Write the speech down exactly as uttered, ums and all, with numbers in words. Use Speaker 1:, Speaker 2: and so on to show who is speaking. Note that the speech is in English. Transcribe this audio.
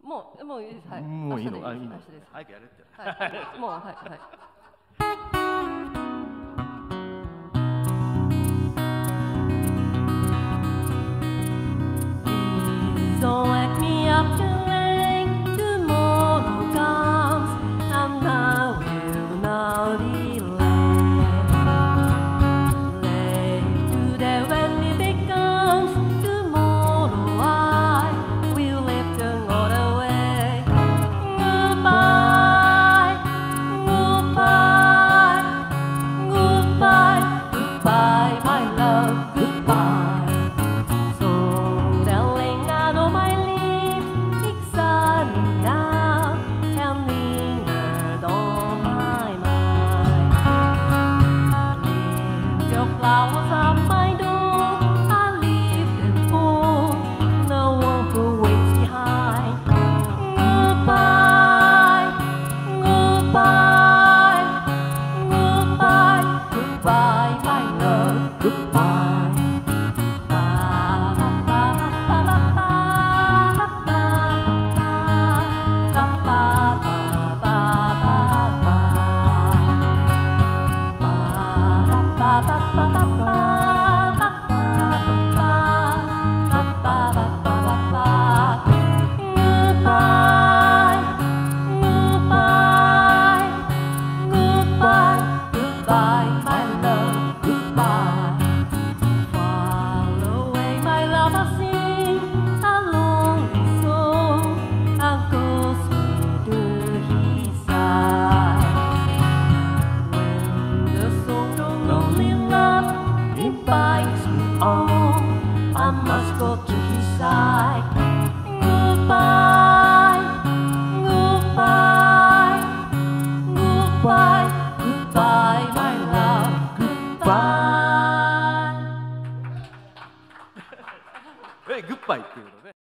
Speaker 1: もうもういいです。はい。
Speaker 2: もういいの？あ、いいの。
Speaker 1: 明日です。
Speaker 2: 早くやれって。
Speaker 1: はい。もうはいはい。Don't wake me up too late. Tomorrow comes, and I will not delay. Late today when it comes, tomorrow I will live and go away. Goodbye, goodbye, goodbye, goodbye, my love, goodbye.Flowers on my door, I leave them for no one who waits behind. Goodbye, goodbye, goodbye, goodbye, my love, goodbye.I must go to his side. Goodbye, goodbye, goodbye, goodbye, my love, goodbye.
Speaker 2: え、グッバイっていうのね。